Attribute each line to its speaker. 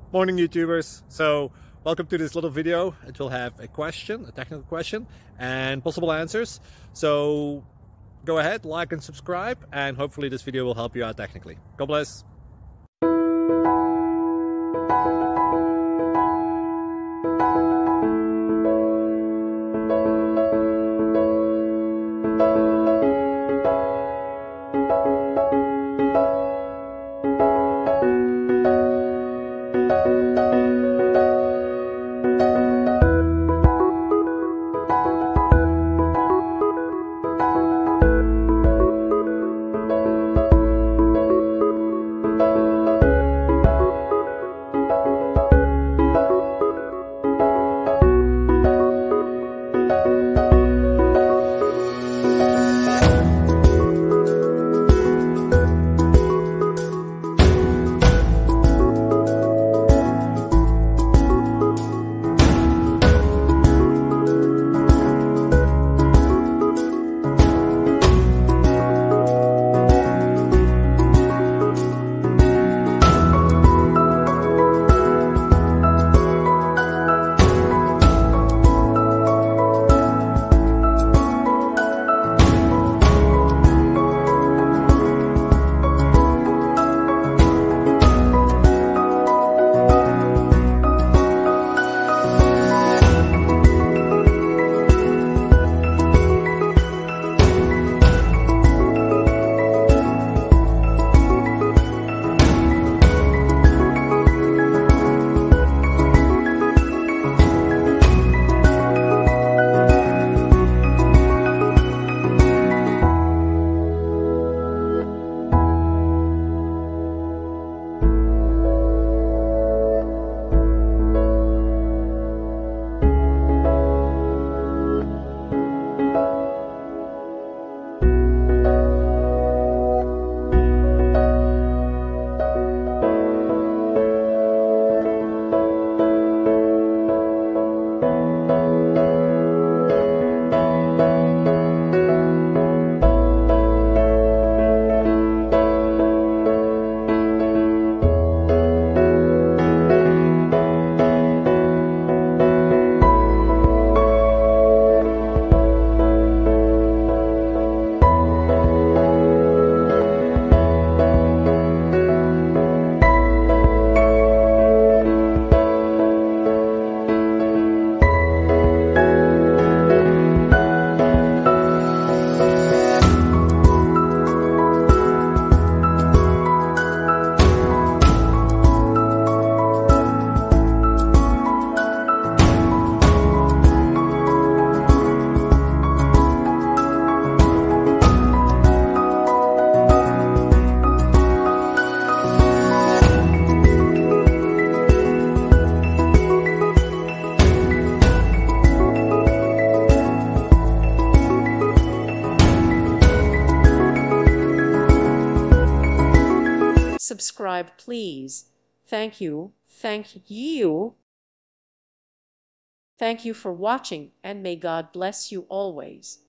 Speaker 1: Morning YouTubers. So welcome to this little video. It will have a question, a technical question, and possible answers. So go ahead, like and subscribe, and hopefully this video will help you out technically. God bless.
Speaker 2: Subscribe, please. Thank you. Thank you. Thank you for watching, and may God bless you always.